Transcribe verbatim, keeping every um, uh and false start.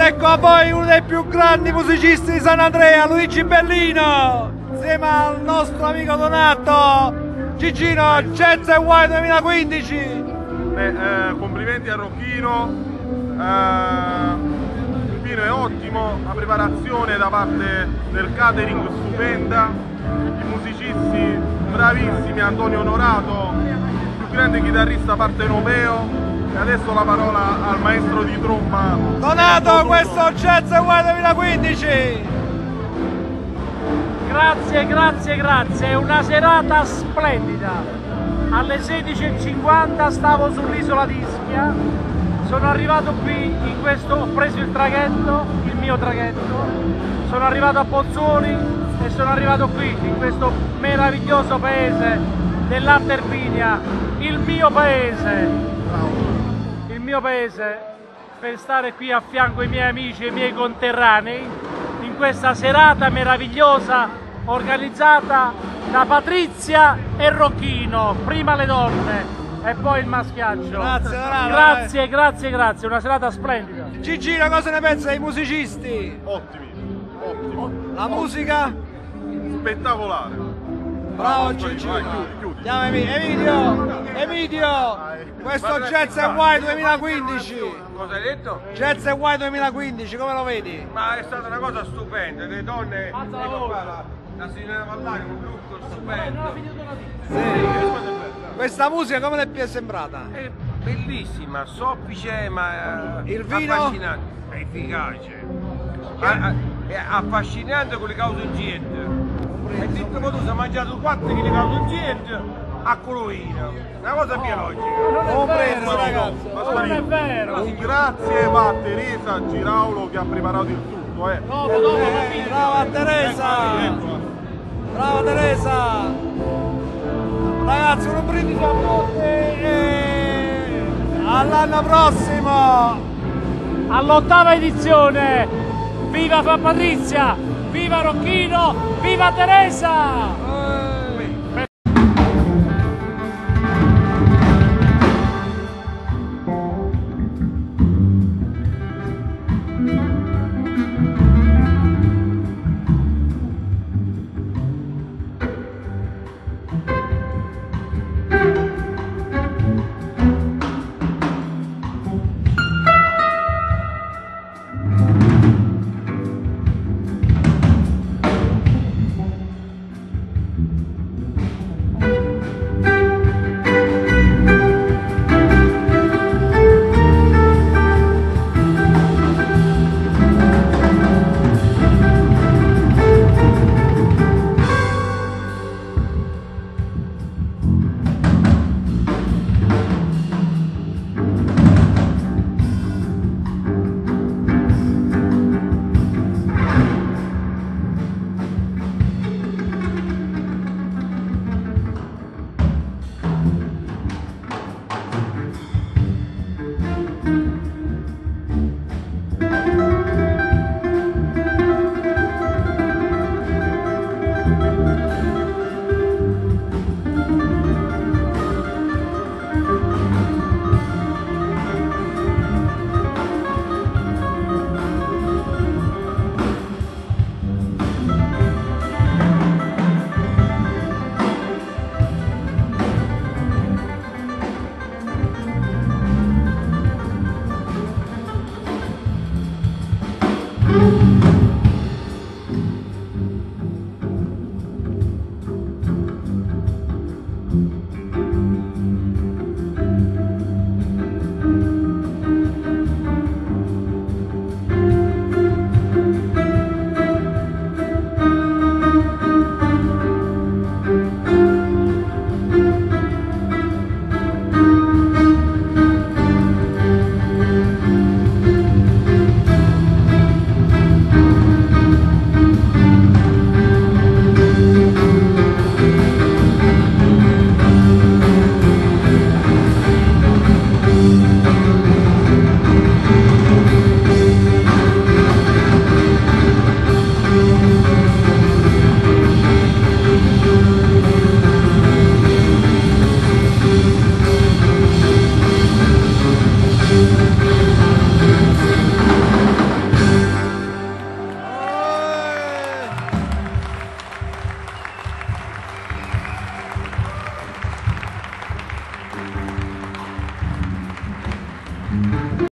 ecco a voi uno dei più grandi musicisti di San Andrea, Luigi Bellino, insieme al nostro amico Donato, Gigino, Jazz and Wine duemilaquindici. Beh, eh, complimenti a Rocchino, eh, il vino è ottimo, la preparazione da parte del catering stupenda, i musicisti bravissimi, Antonio Onorato, il più grande chitarrista partenopeo. E adesso la parola al maestro di tromba Donato, questo Jazz and Wine duemilaquindici. Grazie, grazie, grazie, è una serata splendida. Alle sedici e cinquanta stavo sull'isola di Ischia, sono arrivato qui in questo, ho preso il traghetto, il mio traghetto, sono arrivato a Pozzuoli e sono arrivato qui in questo meraviglioso paese dell'Alta Irpinia, il mio paese. Il mio paese, per stare qui a fianco ai miei amici e ai miei conterranei in questa serata meravigliosa organizzata da Patrizia e Rocchino, prima le donne e poi il maschiaccio. Grazie, Donato. Grazie, grazie, grazie, una serata splendida. Gigino, cosa ne pensa dei musicisti? ottimi, ottimi, La musica? spettacolare. Bravo Vai, Gigino. vai, chiudi, chiudi. Andiamo Emilio, Emilio, questo Jazz and Wine duemilaquindici. Cosa hai detto? Jazz and Wine duemilaquindici, come lo vedi? Ma è stata una cosa stupenda, le donne, ecco qua, la, la signora Vallari, un look stupendo. Sì. Questa musica come le è sembrata? È bellissima, soffice ma Il vino? affascinante, è efficace, a- a- è affascinante con le cause in gente. E detto che tu sei mangiato quattro chili di cause in gente a Colovina, una cosa biologica. Ho preso ragazzi. Non è vero. Un grazie va a Teresa Giraulo che ha preparato il tutto, eh. Dopo, dopo, Eh, brava Teresa! Brava Teresa! Ragazzi, un brindisi a tutti e all'anno prossimo! all'ottava edizione. Viva Fa Patrizia, viva Rocchino, viva Teresa!